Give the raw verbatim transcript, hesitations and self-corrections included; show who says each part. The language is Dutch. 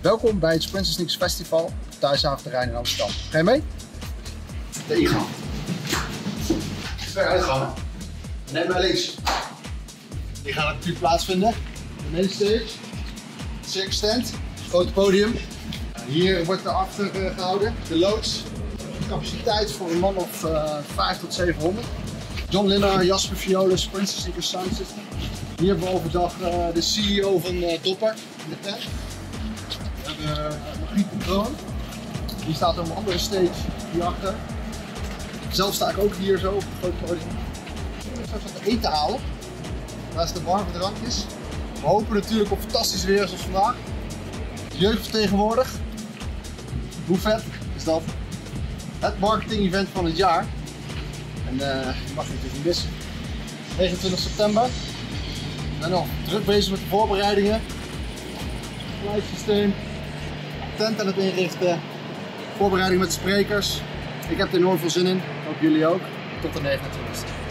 Speaker 1: Welkom bij het Sprints and Sneakers Festival op het Thuishaventerrein in Amsterdam. Ga je mee? De ingang. Twee uitgangen. Neem naar links. Die gaan natuurlijk plaatsvinden. De main stage, het circus tent, het grote podium. Hier wordt erachter gehouden de loods. Capaciteit voor een man of uh, vijf tot zevenhonderd. John Linner, Jasper Viola, Sprints and Sneakers Sound System. Hier hebben we overdag uh, de C E O van uh, Dopper in de tent. We hebben uh, Margriet Patroon. Die staat op een andere stage hierachter. Zelf sta ik ook hier zo op het grote podium. We gaan straks wat te eten halen. Daar is de warme drankjes. We hopen natuurlijk op fantastisch weer zoals vandaag. Jeugdvertegenwoordig. Hoe vet is dat? Het marketing event van het jaar. En uh, je mag het dus niet missen. negenentwintig september. We zijn nog druk bezig met de voorbereidingen. Geluidssysteem. Tent aan het inrichten. Voorbereiding met de sprekers. Ik heb er enorm veel zin in. Hoop jullie ook. Tot de negenentwintigste.